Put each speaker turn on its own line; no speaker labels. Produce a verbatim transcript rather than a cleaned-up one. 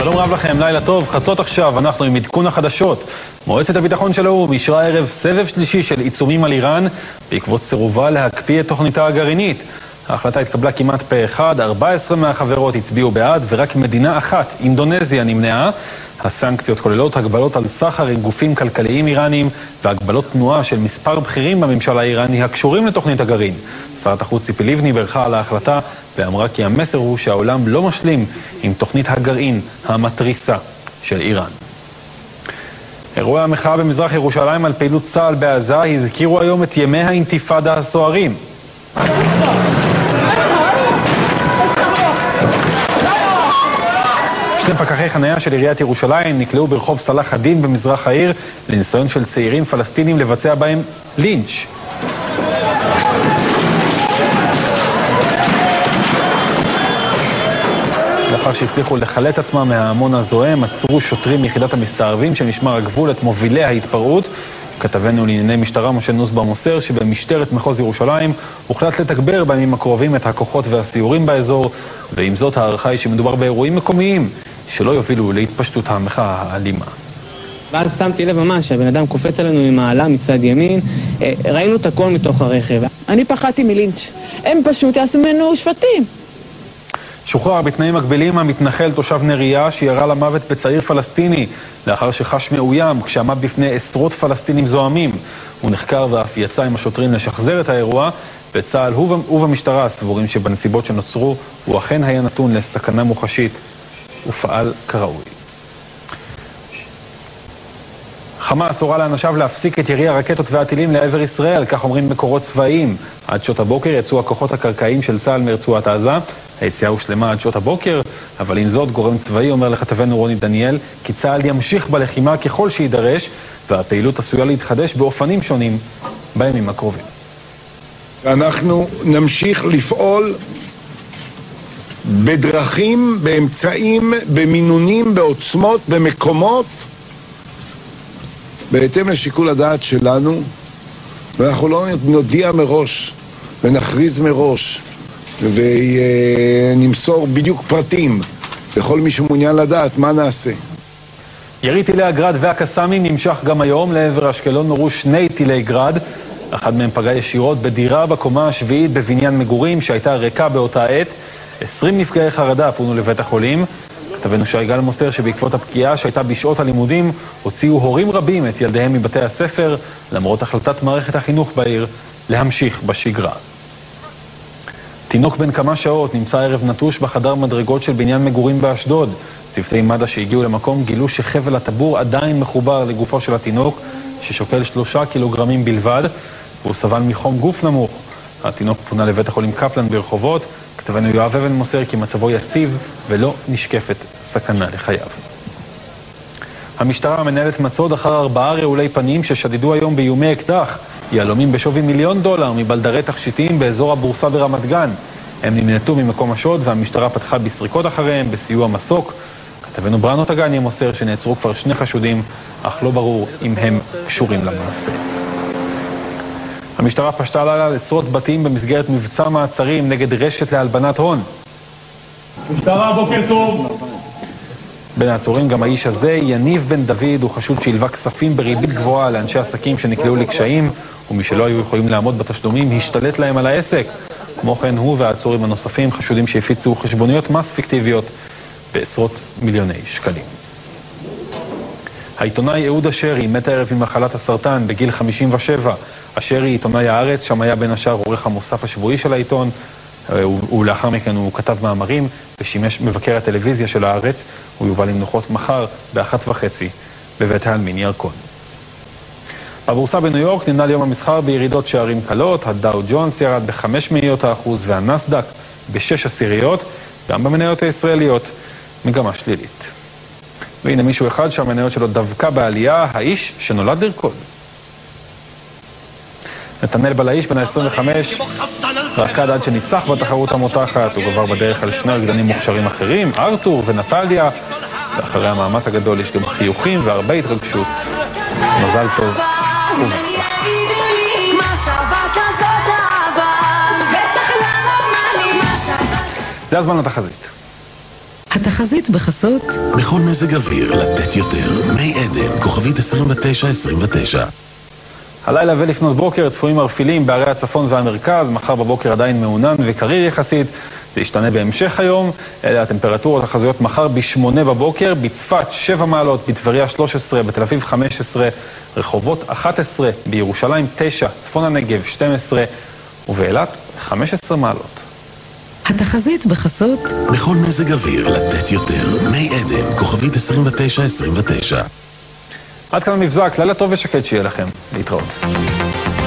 שלום רב לכם, לילה טוב, חצות עכשיו, אנחנו עם עדכון החדשות. מועצת הביטחון של האו"ם אישרה ערב סבב שלישי של עיצומים על איראן בעקבות סירובה להקפיא את תוכניתה הגרעינית. ההחלטה התקבלה כמעט פה אחד, ארבע עשרה מהחברות הצביעו בעד ורק מדינה אחת, אינדונזיה, נמנעה. הסנקציות כוללות הגבלות על סחר עם גופים כלכליים איראנים והגבלות תנועה של מספר בכירים בממשל האיראני הקשורים לתוכנית הגרעין. שרת החוץ ציפי לבני ברכה על ההחלטה ואמרה כי המסר הוא שהעולם לא משלים עם תוכנית הגרעין המטריסה של איראן. אירועי המחאה במזרח ירושלים על פעילות צה"ל בעזה הזכירו היום את ימי האינתיפאדה הסוערים. שני פקחי חניה של עיריית ירושלים נקלעו ברחוב סלאח א-דין במזרח העיר לניסיון של צעירים פלסטינים לבצע בהם לינץ'. לאחר שהצליחו לחלץ עצמם מההמון הזוהם, עצרו שוטרים מיחידת המסתערבים של משמר הגבול את מובילי ההתפרעות. כתבנו לענייני משטרה משה נוסבאום מוסר שבמשטרת מחוז ירושלים הוחלט לתגבר בימים הקרובים את הכוחות והסיורים באזור, ועם זאת הערכה היא שמדובר באירועים מקומיים שלא יובילו להתפשטות המחאה האלימה.
ואז שמתי לב ממש שהבן אדם קופץ עלינו ממעלה מצד ימין, ראינו את הכל מתוך הרכב. אני פחדתי מלינץ', הם פשוט יעשו ממנו שבטים.
שוחרר בתנאים מקבילים המתנחל תושב נריה שירה למוות בצעיר פלסטיני לאחר שחש מאוים כשעמד בפני עשרות פלסטינים זועמים. הוא נחקר ואף יצא עם השוטרים לשחזר את האירוע. בצה"ל ובמשטרה סבורים שבנסיבות שנוצרו הוא אכן היה נתון לסכנה מוחשית ופעל כראוי. חמאס הורה לאנשיו להפסיק את ירי הרקטות והטילים לעבר ישראל, כך אומרים מקורות צבאיים. עד שעות הבוקר יצאו הכוחות הקרקעיים של צה"ל מרצועת עזה. היציאה הושלמה עד שעות הבוקר, אבל עם זאת גורם צבאי אומר לכתבנו רוני דניאל כי צה"ל ימשיך בלחימה ככל שידרש, והפעילות עשויה להתחדש באופנים שונים בימים הקרובים.
אנחנו נמשיך לפעול בדרכים, באמצעים, במינונים, בעוצמות, במקומות, בהתאם לשיקול הדעת שלנו, ואנחנו לא נודיע מראש ונכריז מראש ונמסור בדיוק פרטים לכל מי שמעוניין לדעת מה נעשה.
ירי טילי הגרד והקסאמים נמשך גם היום. לעבר אשקלון נורו שני טילי גרד, אחד מהם פגע ישירות בדירה בקומה השביעית בבניין מגורים שהייתה ריקה באותה עת. עשרים נפגעי חרדה פונו לבית החולים. כתבנו שי גל מוסר שבעקבות הפגיעה שהייתה בשעות הלימודים הוציאו הורים רבים את ילדיהם מבתי הספר למרות החלטת מערכת החינוך בעיר להמשיך בשגרה. תינוק בן כמה שעות נמצא ערב נטוש בחדר מדרגות של בניין מגורים באשדוד. צוותי מד"א שהגיעו למקום גילו שחבל הטבור עדיין מחובר לגופו של התינוק ששוקל שלושה קילוגרמים בלבד והוא סבל מחום גוף נמוך. התינוק פונה לבית החולים קפלן ברחובות. כתבנו יואב אבן מוסר כי מצבו יציב ולא נשקפת סכנה לחייו. המשטרה מנהלת מצוד אחר ארבעה רעולי פנים ששדדו היום באיומי אקדח יהלומים בשווי מיליון דולר מבלדרי תכשיטים באזור הבורסה ברמת גן. הם נמנעו ממקום השוד והמשטרה פתחה בסריקות אחריהם בסיוע מסוק. כתבנו בראנו תגני מוסר שנעצרו כבר שני חשודים, אך לא ברור אם הם קשורים למעשה. המשטרה פשטה לילה על עשרות בתים במסגרת מבצע מעצרים נגד רשת להלבנת הון.
משטרה, בוקר טוב.
בין העצורים גם האיש הזה, יניב בן דוד, הוא חשוד שהלווה כספים בריבית גבוהה לאנשי עסקים שנקלעו לקשיים, ומי שלא היו יכולים לעמוד בתשלומים השתלט להם על העסק. כמו כן הוא והעצורים הנוספים חשודים שהפיצו חשבוניות מס פיקטיביות בעשרות מיליוני שקלים. העיתונאי אהוד אשרי מת הערב ממחלת הסרטן בגיל חמישים ושבע. אשרי עיתונאי הארץ, שם היה בין השאר עורך המוסף השבועי של העיתון, ולאחר מכן הוא כתב מאמרים ושימש מבקר הטלוויזיה של הארץ. הוא יובא למנוחות מחר באחת וחצי בבית העלמין ירקון. הבורסה בניו יורק נמנע יום המסחר בירידות שערים קלות. הדאו ג'ונס ירד בחמש מאיות האחוז והנסדק בשש עשיריות. גם במניות הישראליות מגמה שלילית. והנה מישהו אחד שהמניות שלו דווקא בעלייה, האיש שנולד לרקוד. נתנאל בלאיש בן ה-עשרים וחמש רקד עד שניצח בתחרות המותחת. הוא גבר בדרך על שני רקדנים מוכשרים אחרים, ארתור ונטליה. ואחרי המאמץ הגדול יש גם חיוכים והרבה התרגשות. מזל טוב ובהצלחה. זה הזמן לתחזית.
התחזית בחסות
בכל מזג אוויר לתת יותר. מי עדן, כוכבית עשרים ותשע עשרים ותשע.
הלילה ולפנות בוקר צפויים מרפילים בערי הצפון והמרכז, מחר בבוקר עדיין מעונן וקריר יחסית. זה ישתנה בהמשך היום. אלה הטמפרטורות החזויות מחר בשמונה בבוקר, בצפת שבע מעלות, בטבריה שלוש עשרה, בתל אביב חמש עשרה, רחובות אחת עשרה, בירושלים תשע, צפון הנגב שתים עשרה ובאילת חמש עשרה מעלות.
התחזית בחסות
בכל מזג אוויר לתת יותר. מי עדן, כוכבית עשרים ותשע עשרים ותשע.
עד כאן המבזק, לילה טוב ושקט שיהיה לכם. להתראות.